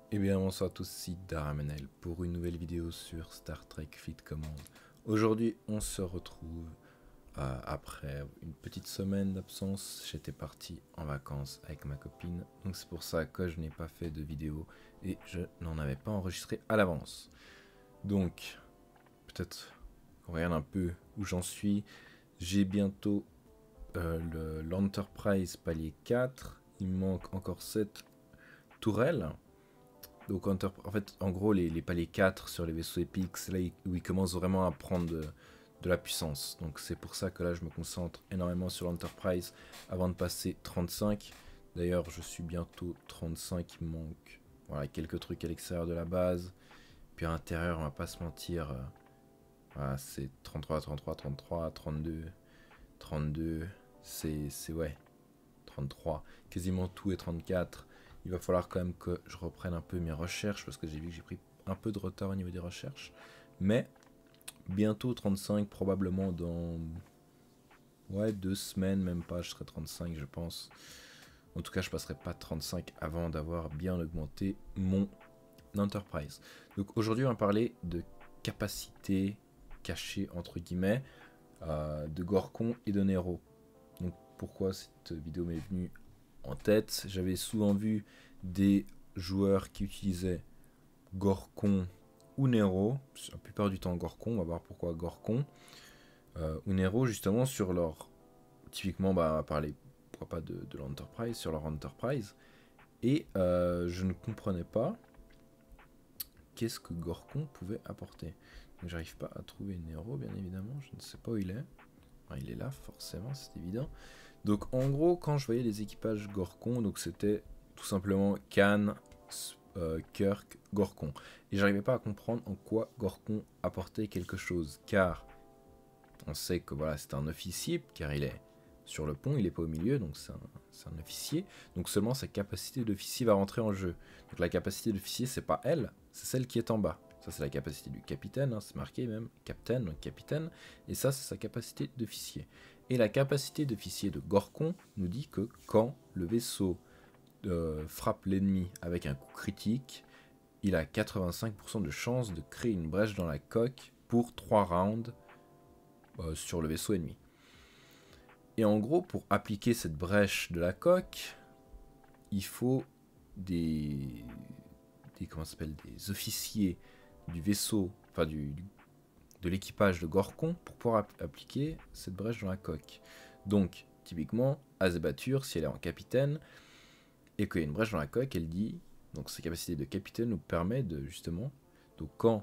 Et bien bonsoir à tous, ici Daramenel pour une nouvelle vidéo sur Star Trek Fleet Command. Aujourd'hui on se retrouve après une petite semaine d'absence. J'étais parti en vacances avec ma copine, donc c'est pour ça que je n'ai pas fait de vidéo et je n'en avais pas enregistré à l'avance. Donc peut-être qu'on regarde un peu où j'en suis. J'ai bientôt l'Enterprise palier 4, il me manque encore 7 tourelles. Donc en fait, en gros, les paliers 4 sur les vaisseaux épiques, c'est là où ils commencent vraiment à prendre de la puissance. Donc c'est pour ça que là, je me concentre énormément sur l'Enterprise avant de passer 35. D'ailleurs, je suis bientôt 35, il me manque voilà, quelques trucs à l'extérieur de la base. Puis à l'intérieur, on va pas se mentir, voilà, c'est 33, 33, 33, 32, 32, c'est ouais, 33, quasiment tout est 34. Il va falloir quand même que je reprenne un peu mes recherches parce que j'ai vu que j'ai pris un peu de retard au niveau des recherches. Mais bientôt 35, probablement dans 2 semaines, même pas, je serai 35 je pense. En tout cas, je passerai pas 35 avant d'avoir bien augmenté mon Enterprise. Donc aujourd'hui, on va parler de capacité cachée entre guillemets de Gorkon et de Nero. Donc pourquoi cette vidéo m'est venue en tête? J'avais souvent vu des joueurs qui utilisaient Gorkon ou Nero, la plupart du temps Gorkon, on va voir pourquoi Gorkon, ou Nero justement sur leur, typiquement on va parler pourquoi pas de l'Enterprise, sur leur Enterprise, et je ne comprenais pas qu'est-ce que Gorkon pouvait apporter. Donc j'arrive pas à trouver Nero bien évidemment, je ne sais pas où il est. Enfin, il est là forcément, c'est évident. Donc en gros, quand je voyais les équipages Gorkon, donc c'était tout simplement Khan, Kirk, Gorkon. Et j'arrivais pas à comprendre en quoi Gorkon apportait quelque chose, car on sait que voilà, c'est un officier, car il est sur le pont, il est pas au milieu, donc c'est un officier. Donc seulement sa capacité d'officier va rentrer en jeu. Donc la capacité d'officier, c'est pas elle, c'est celle qui est en bas. Ça c'est la capacité du capitaine, hein, c'est marqué même, capitaine, donc capitaine. Et ça c'est sa capacité d'officier. Et la capacité d'officier de Gorkon nous dit que quand le vaisseau frappe l'ennemi avec un coup critique, il a 85% de chance de créer une brèche dans la coque pour 3 rounds sur le vaisseau ennemi. Et en gros, pour appliquer cette brèche de la coque, il faut des comment ça s'appelle, des officiers du vaisseau, enfin de l'équipage de Gorkon pour pouvoir appliquer cette brèche dans la coque. Donc, typiquement, Azebatur, si elle est en capitaine, et qu'il y a une brèche dans la coque, elle dit, donc sa capacité de capitaine nous permet de, justement, donc quand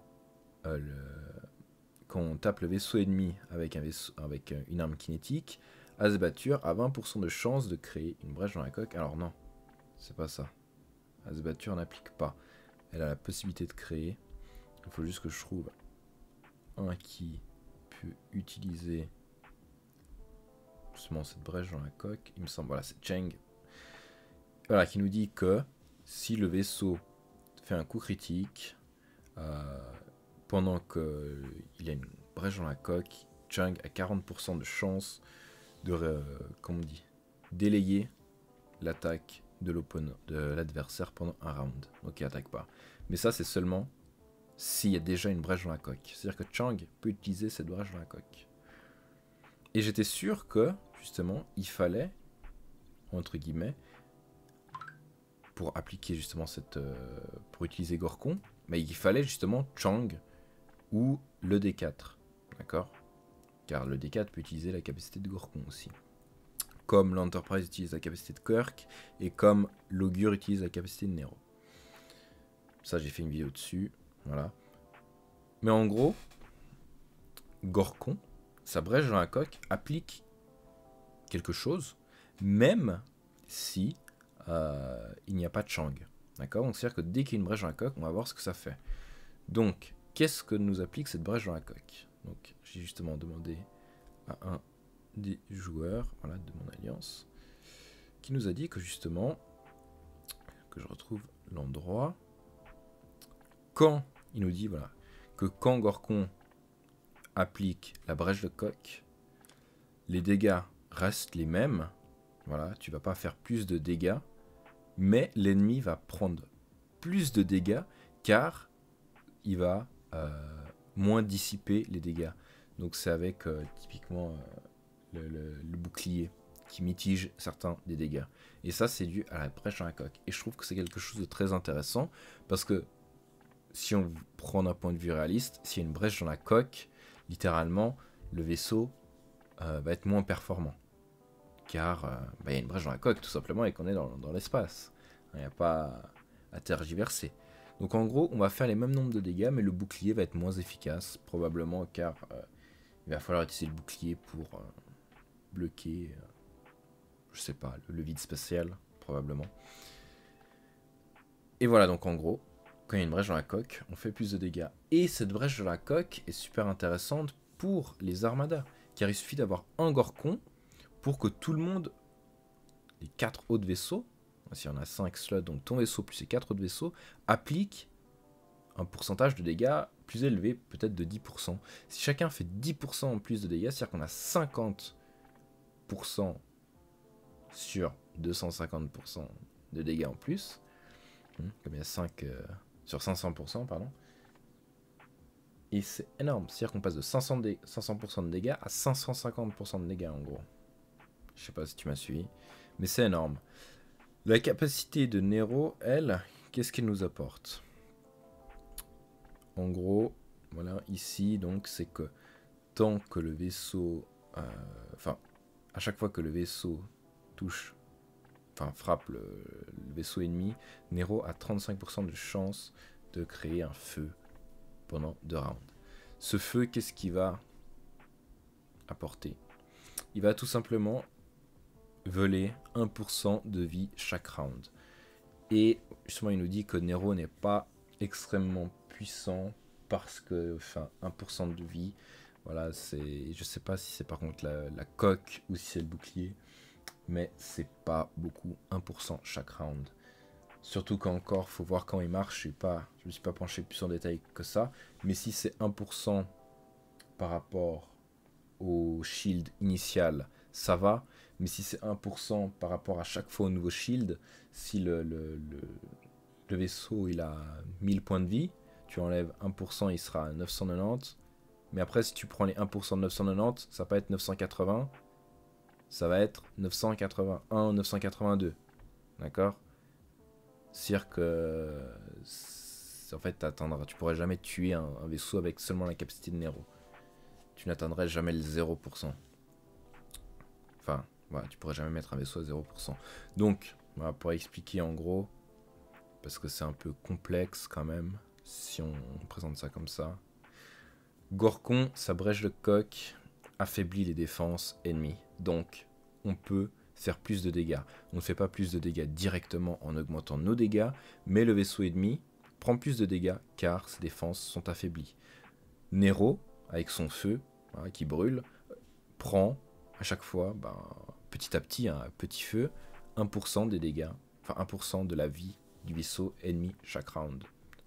on tape le vaisseau ennemi avec une arme kinétique, Azebatur a 20% de chance de créer une brèche dans la coque. Alors non, c'est pas ça. Azebatur n'applique pas. Elle a la possibilité de créer. Il faut juste que je trouve un qui peut utiliser justement cette brèche dans la coque. Il me semble, voilà, c'est Cheng. Voilà, qui nous dit que si le vaisseau fait un coup critique, pendant qu'il y a une brèche dans la coque, Chang a 40% de chance de, comment on dit, délayer l'attaque de l'adversaire pendant un round. Donc il attaque pas. Mais ça c'est seulement s'il y a déjà une brèche dans la coque. C'est-à-dire que Chang peut utiliser cette brèche dans la coque. Et j'étais sûr que, justement, il fallait, entre guillemets, pour appliquer justement cette... pour utiliser Gorkon, mais il fallait justement Chang ou le D4. D'accord? Car le D4 peut utiliser la capacité de Gorkon aussi. Comme l'Enterprise utilise la capacité de Kirk, et comme l'Augure utilise la capacité de Nero. Ça, j'ai fait une vidéo dessus. Voilà. Mais en gros, Gorkon, sa brèche dans la coque, applique quelque chose, même si il n'y a pas de Chang. D'accord? Donc c'est-à-dire que dès qu'il y a une brèche dans la coque, on va voir ce que ça fait. Donc, qu'est-ce que nous applique cette brèche dans la coque? Donc, j'ai justement demandé à un des joueurs, voilà, de mon alliance, qui nous a dit que justement, que je retrouve l'endroit, quand, il nous dit, voilà, que quand Gorkon applique la brèche de coque, les dégâts restent les mêmes, voilà, tu vas pas faire plus de dégâts, mais l'ennemi va prendre plus de dégâts car il va moins dissiper les dégâts. Donc c'est avec typiquement le bouclier qui mitige certains des dégâts. Et ça c'est dû à la brèche dans la coque. Et je trouve que c'est quelque chose de très intéressant parce que si on prend d'un point de vue réaliste, s'il y a une brèche dans la coque, littéralement le vaisseau va être moins performant. Car il y a une brèche dans la coque tout simplement et qu'on est dans l'espace. Il n'y a pas à tergiverser. Donc en gros, on va faire les mêmes nombres de dégâts, mais le bouclier va être moins efficace, probablement car il va falloir utiliser le bouclier pour bloquer, je sais pas, le vide spatial, probablement. Et voilà, donc en gros, quand il y a une brèche dans la coque, on fait plus de dégâts. Et cette brèche dans la coque est super intéressante pour les armadas, car il suffit d'avoir un Gorkon pour que tout le monde, les 4 autres vaisseaux, s'il y en a 5 slots, donc ton vaisseau plus les 4 autres vaisseaux, applique un pourcentage de dégâts plus élevé, peut-être de 10%. Si chacun fait 10% en plus de dégâts, c'est-à-dire qu'on a 50% sur 250% de dégâts en plus, comme il y a 5 sur 500%, pardon. Et c'est énorme, c'est-à-dire qu'on passe de 500% de dégâts à 550% de dégâts en gros. Je sais pas si tu m'as suivi, mais c'est énorme. La capacité de Nero, elle, qu'est-ce qu'elle nous apporte? En gros, voilà, ici, donc, c'est que tant que le vaisseau... Enfin, à chaque fois que le vaisseau touche... Enfin, frappe le vaisseau ennemi, Nero a 35% de chance de créer un feu pendant 2 rounds. Ce feu, qu'est-ce qu'il va apporter? Il va tout simplement voler 1% de vie chaque round. Et justement, il nous dit que Nero n'est pas extrêmement puissant parce que, enfin, 1% de vie, voilà, c'est, je sais pas si c'est par contre la coque ou si c'est le bouclier, mais c'est pas beaucoup, 1% chaque round. Surtout qu'encore, faut voir quand il marche, je me suis pas penché plus en détail que ça, mais si c'est 1% par rapport au shield initial, ça va. Mais si c'est 1% par rapport à chaque fois au nouveau shield, si le vaisseau il a 1000 points de vie, tu enlèves 1%, il sera à 990. Mais après, si tu prends les 1% de 990, ça va pas être 980, ça va être 981, 982. D'accord? C'est-à-dire que en fait, tu pourrais jamais tuer un vaisseau avec seulement la capacité de Nero. Tu n'atteindrais jamais le 0%. Enfin, voilà, tu pourrais jamais mettre un vaisseau à 0%. Donc, voilà, pour expliquer en gros, parce que c'est un peu complexe quand même, si on présente ça comme ça. Gorkon, sa brèche de coque, affaiblit les défenses ennemies. Donc, on peut faire plus de dégâts. On ne fait pas plus de dégâts directement en augmentant nos dégâts, mais le vaisseau ennemi prend plus de dégâts car ses défenses sont affaiblies. Nero, avec son feu, voilà, qui brûle, prend à chaque fois, petit à petit, un petit feu, 1% des dégâts, enfin 1% de la vie du vaisseau ennemi chaque round.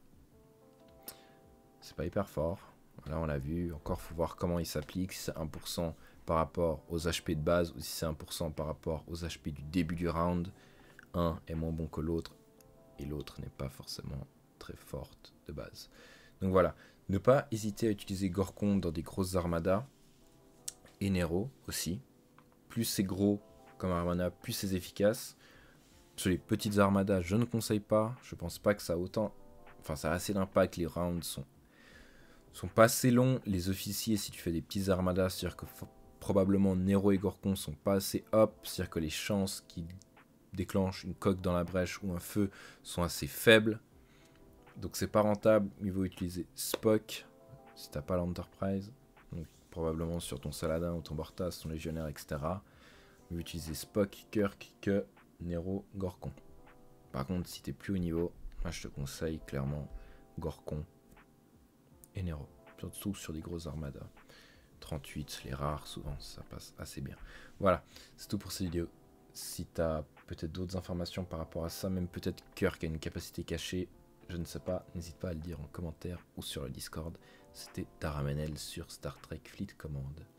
C'est pas hyper fort. Là on l'a vu, encore faut voir comment il s'applique, si c'est 1% par rapport aux HP de base ou si c'est 1% par rapport aux HP du début du round. Un est moins bon que l'autre et l'autre n'est pas forcément très forte de base. Donc voilà, ne pas hésiter à utiliser Gorkon dans des grosses armadas et Nero aussi. Plus c'est gros comme armada, plus c'est efficace. Sur les petites armadas, je ne conseille pas. Je pense pas que ça a autant... Enfin, ça a assez d'impact. Les rounds sont pas assez longs. Les officiers, si tu fais des petits armadas, c'est-à-dire que probablement Nero et Gorkon sont pas assez up. C'est-à-dire que les chances qu'ils déclenchent une coque dans la brèche ou un feu sont assez faibles. Donc c'est pas rentable. Il vaut utiliser Spock si t'as pas l'Enterprise. Donc probablement sur ton Saladin ou ton Bortas, ton Légionnaire, etc. Il vaut utiliser Spock, Kirk que Nero, Gorkon. Par contre, si t'es plus haut niveau, moi je te conseille clairement Gorkon et Nero. Surtout sur des grosses armadas. 38, les rares, souvent ça passe assez bien. Voilà, c'est tout pour cette vidéo. Si t'as peut-être d'autres informations par rapport à ça, même peut-être Kirk a une capacité cachée, je ne sais pas, n'hésite pas à le dire en commentaire ou sur le Discord. C'était Daramenel sur Star Trek Fleet Command.